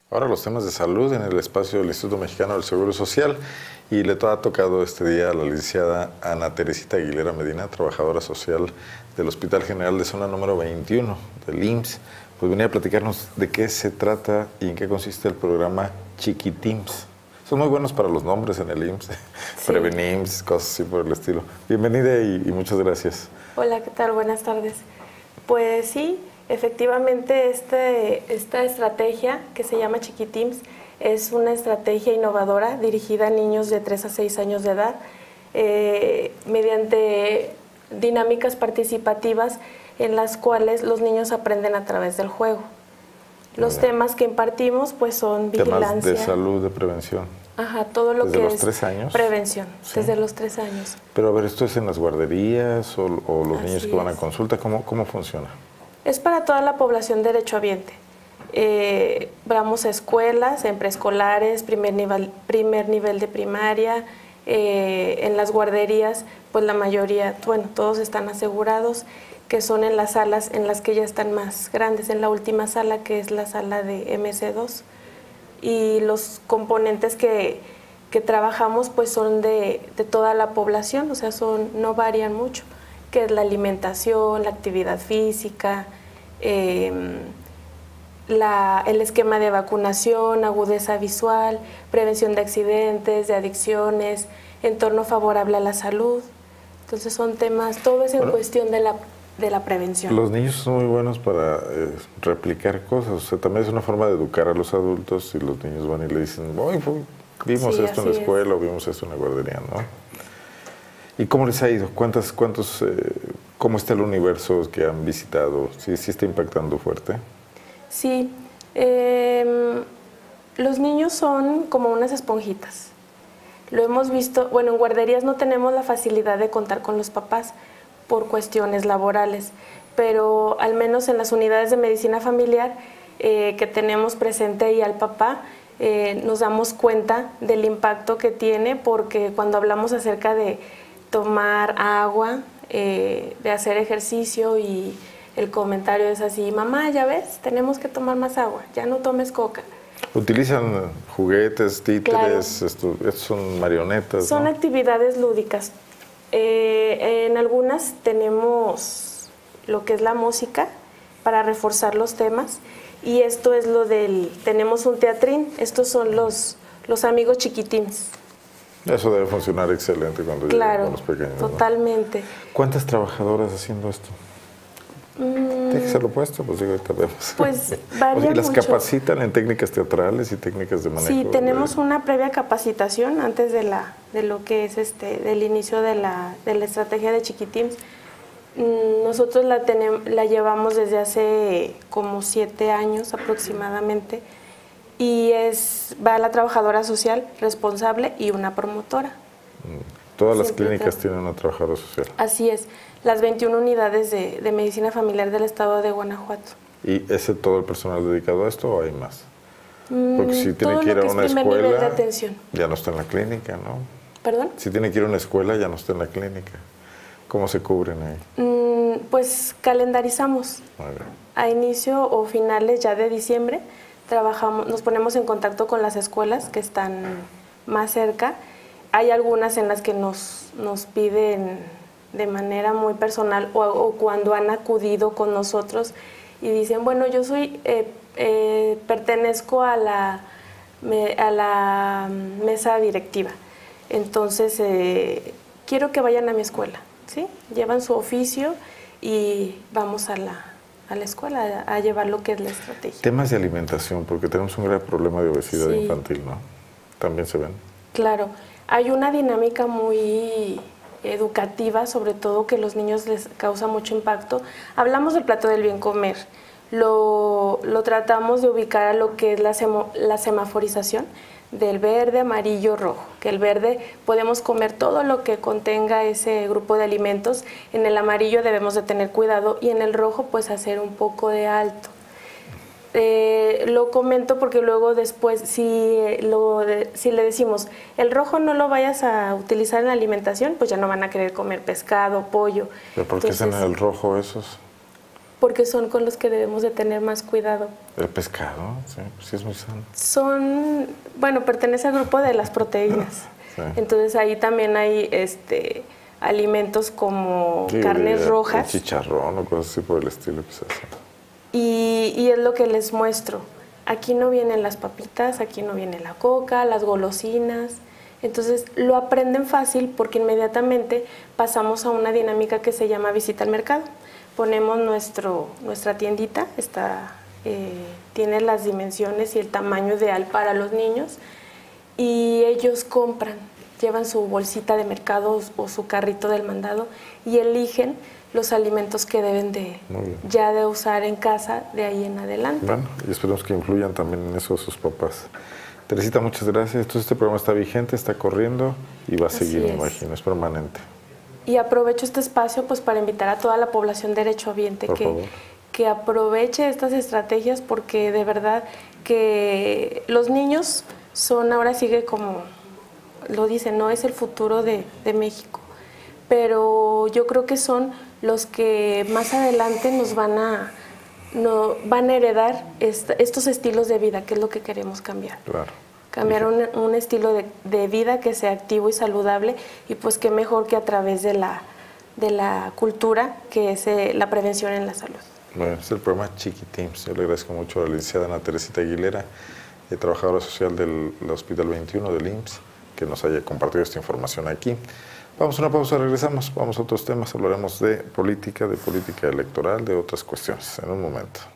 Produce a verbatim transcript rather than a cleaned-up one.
Ahora los temas de salud en el espacio del Instituto Mexicano del Seguro Social, y le ha tocado este día a la licenciada Ana Teresita Aguilera Medina, trabajadora social del Hospital General de Zona número veintiuno del I M S S. Pues venía a platicarnos de qué se trata y en qué consiste el programa Chiquitims. Son muy buenos para los nombres en el I M S S, sí. Prevenims, cosas así por el estilo. Bienvenida y, y muchas gracias. Hola, ¿qué tal? Buenas tardes. Pues sí, efectivamente este, esta estrategia que se llama Chiquitims es una estrategia innovadora dirigida a niños de tres a seis años de edad eh, mediante dinámicas participativas en las cuales los niños aprenden a través del juego. Los Bien. temas que impartimos pues son vigilancia. Temas de salud, de prevención. Ajá, todo lo ¿Desde que los es tres años? Prevención, Sí. desde los tres años. Pero a ver, ¿esto es en las guarderías o, o los Así niños que van a es. consulta? ¿Cómo, cómo funciona? Es para toda la población derechohabiente. Eh, vamos a escuelas, en preescolares, primer nivel, primer nivel de primaria, eh, en las guarderías, pues la mayoría, bueno, todos están asegurados, que son en las salas en las que ya están más grandes, en la última sala que es la sala de M C dos. Y los componentes que, que trabajamos pues son de, de toda la población, o sea, son, no varían mucho, que es la alimentación, la actividad física, eh, la, el esquema de vacunación, agudeza visual, prevención de accidentes, de adicciones, entorno favorable a la salud. Entonces son temas, todo es en bueno, cuestión de la, de la prevención. Los niños son muy buenos para eh, replicar cosas, o sea, también es una forma de educar a los adultos y los niños van y le dicen, "Oy, vimos sí, esto en la escuela es. o vimos esto en la guardería", ¿no? ¿Y cómo les ha ido? ¿Cuántas, cuántos, eh, ¿Cómo está el universo que han visitado? ¿Sí, sí está impactando fuerte? Sí, eh, los niños son como unas esponjitas. Lo hemos visto, bueno, en guarderías no tenemos la facilidad de contar con los papás por cuestiones laborales, pero al menos en las unidades de medicina familiar eh, que tenemos presente ahí al papá, eh, nos damos cuenta del impacto que tiene, porque cuando hablamos acerca de tomar agua, eh, de hacer ejercicio y el comentario es así, mamá, ya ves, tenemos que tomar más agua, ya no tomes coca. ¿Utilizan juguetes, títeres, claro. esto, estos son marionetas? Son ¿no? actividades lúdicas. Eh, en algunas tenemos lo que es la música para reforzar los temas, y esto es lo del, tenemos un teatrín, estos son los, los amigos chiquitines. Eso debe funcionar excelente cuando claro, llegan los pequeños. Totalmente. ¿No? ¿Cuántas trabajadoras haciendo esto? Mm, ¿Tiene que ser lo opuesto? Pues digo, ahorita vemos. Pues varía ¿Y las mucho. capacitan en técnicas teatrales y técnicas de manejo? Sí, tenemos de... una previa capacitación antes de la de lo que es este del inicio de la, de la estrategia de Chiquitims. Nosotros la tenemos, la llevamos desde hace como siete años aproximadamente, y es va la trabajadora social responsable y una promotora. Todas las Siempre clínicas te... tienen una trabajadora social. Así es, las veintiuna unidades de, de medicina familiar del estado de Guanajuato. ¿Y ese todo el personal dedicado a esto o hay más? Porque si tiene todo que ir lo a que una es primer escuela, nivel de atención. Ya no está en la clínica, ¿no? ¿Perdón? Si tiene que ir a una escuela, ya no está en la clínica. ¿Cómo se cubren ahí? Mm, pues calendarizamos. A inicio o finales ya de diciembre trabajamos, nos ponemos en contacto con las escuelas que están más cerca. Hay algunas en las que nos, nos piden de manera muy personal o, o cuando han acudido con nosotros y dicen, bueno, yo soy, eh, eh, pertenezco a la, me, a la mesa directiva, entonces eh, quiero que vayan a mi escuela, ¿sí? Llevan su oficio y vamos a la, a la escuela a, a llevar lo que es la estrategia. Temas de alimentación, porque tenemos un gran problema de obesidad sí. infantil, ¿no? También se ven. Claro, hay una dinámica muy educativa, sobre todo que a los niños les causa mucho impacto. Hablamos del plato del bien comer, lo, lo tratamos de ubicar a lo que es la, semo, la semaforización del verde, amarillo, rojo, que el verde podemos comer todo lo que contenga ese grupo de alimentos, en el amarillo debemos de tener cuidado y en el rojo pues hacer un poco de alto. Eh, lo comento porque luego después si, lo de, si le decimos el rojo no lo vayas a utilizar en la alimentación, pues ya no van a querer comer pescado, pollo. ¿Pero por qué están en el rojo esos? porque son con los que debemos de tener más cuidado. El pescado, sí, pues sí es muy sano. Son, bueno, pertenece al grupo de las proteínas. Sí. Entonces ahí también hay este, alimentos como sí, carnes el, rojas. El chicharrón o cosas así por el estilo que se hace. Y, y es lo que les muestro. Aquí no vienen las papitas, aquí no viene la coca, las golosinas. Entonces lo aprenden fácil porque inmediatamente pasamos a una dinámica que se llama visita al mercado. Ponemos nuestro, nuestra tiendita, está, eh, tiene las dimensiones y el tamaño ideal para los niños y ellos compran, llevan su bolsita de mercado o su carrito del mandado y eligen los alimentos que deben de ya de usar en casa de ahí en adelante. Bueno, y esperemos que influyan también en eso sus papás. Teresita, muchas gracias. Entonces este programa está vigente, está corriendo y va a seguir, me imagino, es permanente. Y aprovecho este espacio pues para invitar a toda la población derechohabiente que, que aproveche estas estrategias porque de verdad que los niños son, ahora sigue como lo dicen, no es el futuro de, de México, pero yo creo que son los que más adelante nos van a, no, van a heredar est estos estilos de vida, que es lo que queremos cambiar. Claro. Cambiar un, un estilo de, de vida que sea activo y saludable y pues qué mejor que a través de la, de la cultura, que es eh, la prevención en la salud. Bueno, es el programa Chiquitims. Yo le agradezco mucho a la licenciada Ana Teresita Aguilera, eh, trabajadora social del, del Hospital veintiuno del I M S S, que nos haya compartido esta información aquí. Vamos a una pausa, regresamos, vamos a otros temas, hablaremos de política, de política electoral, de otras cuestiones en un momento.